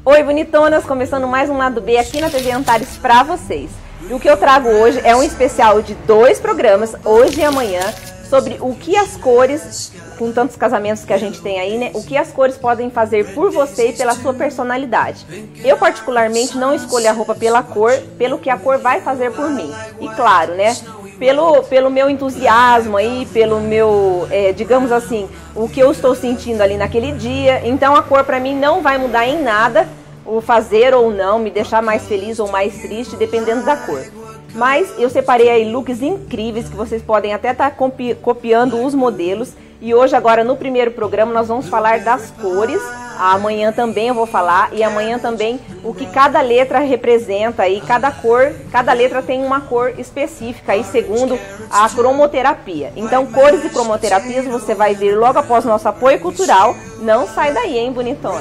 Oi, bonitonas! Começando mais um Lado B aqui na TV Antares pra vocês. E o que eu trago hoje é um especial de 2 programas, hoje e amanhã, sobre o que as cores, com tantos casamentos que a gente tem aí, né? O que as cores podem fazer por você e pela sua personalidade. Eu, particularmente, não escolho a roupa pela cor, pelo que a cor vai fazer por mim. E claro, né? Pelo meu entusiasmo aí, pelo meu, digamos assim, o que eu estou sentindo ali naquele dia. Então a cor pra mim não vai mudar em nada, o fazer ou não, me deixar mais feliz ou mais triste, dependendo da cor. Mas eu separei aí looks incríveis que vocês podem até estar copiando os modelos. E hoje, agora no primeiro programa, nós vamos falar das cores. Amanhã também eu vou falar, e amanhã também o que cada letra representa aí, cada cor, cada letra tem uma cor específica aí segundo a cromoterapia. Então, cores e cromoterapias você vai ver logo após o nosso apoio cultural. Não sai daí, hein, bonitona?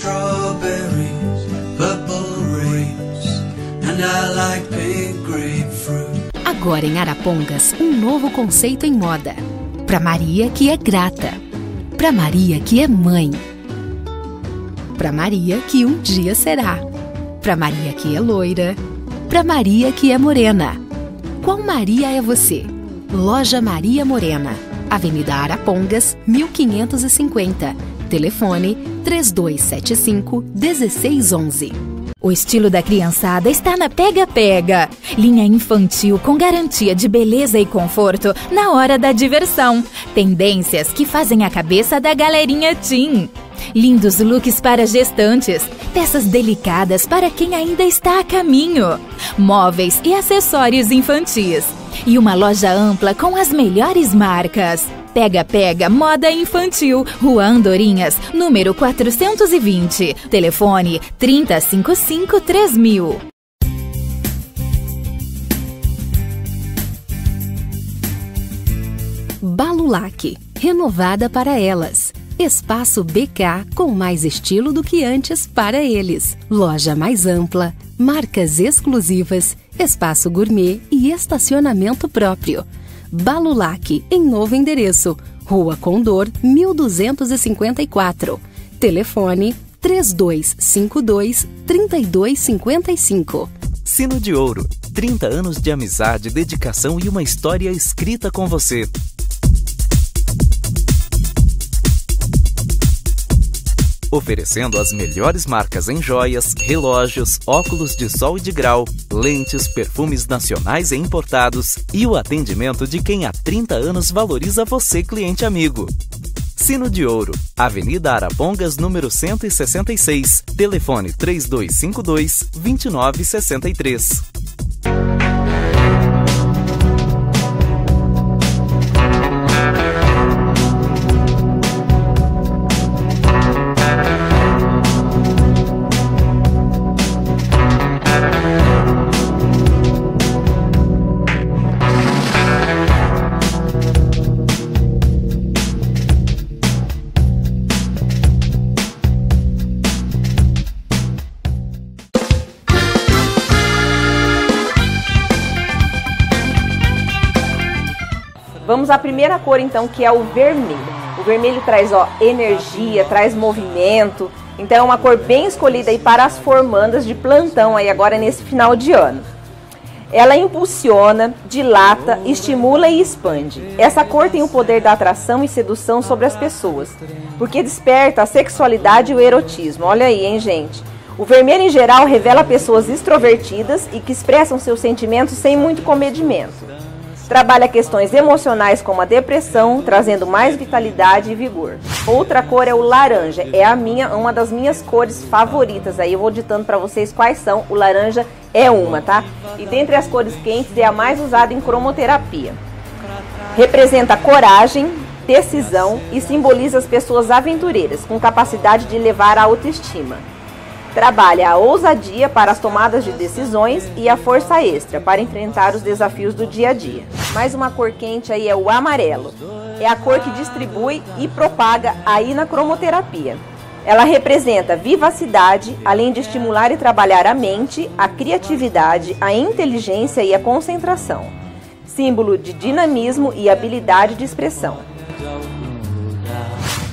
Agora em Arapongas, um novo conceito em moda. Pra Maria que é grata, pra Maria que é mãe, pra Maria que um dia será, pra Maria que é loira, pra Maria que é morena. Qual Maria é você? Loja Maria Morena, Avenida Arapongas, 1550. Telefone 3275-1611. O estilo da criançada está na Pega Pega. Linha infantil com garantia de beleza e conforto na hora da diversão. Tendências que fazem a cabeça da galerinha teen. Lindos looks para gestantes. Peças delicadas para quem ainda está a caminho. Móveis e acessórios infantis. E uma loja ampla com as melhores marcas. Pega Pega Moda Infantil, Rua Andorinhas, número 420. Telefone 3055-3000. Balulac, renovada para elas. Espaço BK com mais estilo do que antes para eles. Loja mais ampla, marcas exclusivas, espaço gourmet e estacionamento próprio. Balulac, em novo endereço, Rua Condor, 1254. Telefone 3252-3255. Sino de Ouro, 30 anos de amizade, dedicação e uma história escrita com você. Oferecendo as melhores marcas em joias, relógios, óculos de sol e de grau, lentes, perfumes nacionais e importados e o atendimento de quem há 30 anos valoriza você, cliente amigo. Sino de Ouro, Avenida Arapongas, número 166, telefone 3252-2963. Vamos à primeira cor então, que é o vermelho. O vermelho traz energia, traz movimento. Então é uma cor bem escolhida aí para as formandas de plantão aí agora nesse final de ano. Ela impulsiona, dilata, estimula e expande. Essa cor tem o poder da atração e sedução sobre as pessoas, porque desperta a sexualidade e o erotismo. Olha aí, hein, gente? O vermelho em geral revela pessoas extrovertidas e que expressam seus sentimentos sem muito comedimento. Trabalha questões emocionais como a depressão, trazendo mais vitalidade e vigor. Outra cor é o laranja, é uma das minhas cores favoritas. Aí eu vou ditando para vocês quais são. O laranja é uma, tá? E dentre as cores quentes é a mais usada em cromoterapia. Representa coragem, decisão e simboliza as pessoas aventureiras, com capacidade de elevar a autoestima. Trabalha a ousadia para as tomadas de decisões e a força extra para enfrentar os desafios do dia a dia. Mais uma cor quente aí é o amarelo. É a cor que distribui e propaga aí na cromoterapia. Ela representa vivacidade, além de estimular e trabalhar a mente, a criatividade, a inteligência e a concentração. Símbolo de dinamismo e habilidade de expressão.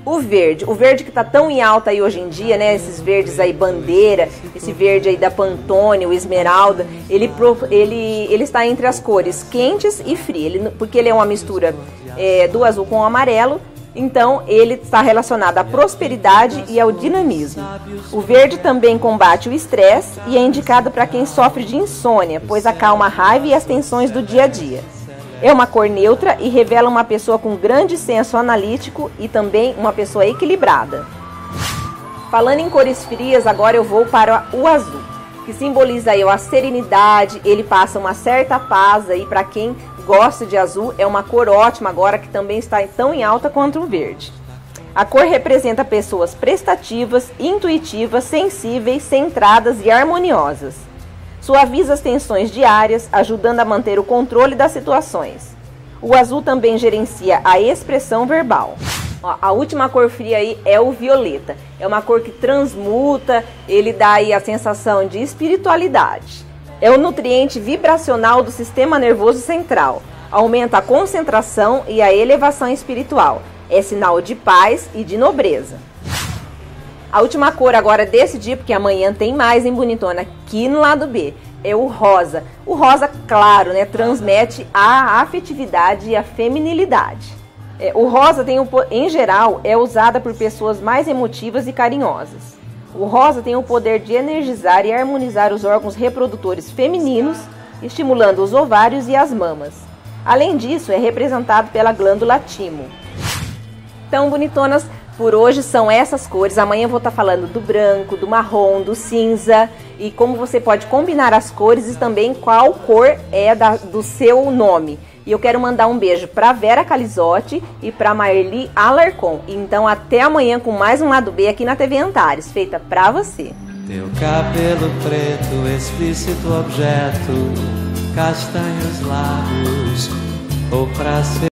O verde que tá tão em alta aí hoje em dia, né? Esses verdes aí, bandeira, esse verde aí da Pantone, o esmeralda, ele está entre as cores quentes e frio, porque ele é uma mistura do azul com o amarelo. Então, ele está relacionado à prosperidade e ao dinamismo. O verde também combate o estresse e é indicado para quem sofre de insônia, pois acalma a raiva e as tensões do dia a dia. É uma cor neutra e revela uma pessoa com grande senso analítico e também uma pessoa equilibrada. Falando em cores frias, agora eu vou para o azul, que simboliza aí a serenidade, ele passa uma certa paz aí para quem gosta de azul, é uma cor ótima agora que também está tão em alta quanto o verde. A cor representa pessoas prestativas, intuitivas, sensíveis, centradas e harmoniosas. Suaviza as tensões diárias, ajudando a manter o controle das situações. O azul também gerencia a expressão verbal. A última cor fria aí é o violeta. É uma cor que transmuta, ele dá aí a sensação de espiritualidade. É o nutriente vibracional do sistema nervoso central. Aumenta a concentração e a elevação espiritual. É sinal de paz e de nobreza. A última cor agora desse dia, porque amanhã tem mais, hein, bonitona? Aqui no lado B, é o rosa. O rosa, claro, né, transmite a afetividade e a feminilidade. O rosa, em geral, é usada por pessoas mais emotivas e carinhosas. O rosa tem o poder de energizar e harmonizar os órgãos reprodutores femininos, estimulando os ovários e as mamas. Além disso, é representado pela glândula timo. Então, bonitonas, por hoje são essas cores. Amanhã eu vou estar falando do branco, do marrom, do cinza e como você pode combinar as cores e também qual cor é do seu nome. E eu quero mandar um beijo para Vera Calizotti e para Marli Alarcon. Então até amanhã com mais um Lado B aqui na TV Antares, feita para você. Teu cabelo preto, explícito objeto, castanhos lábios, ou pra ser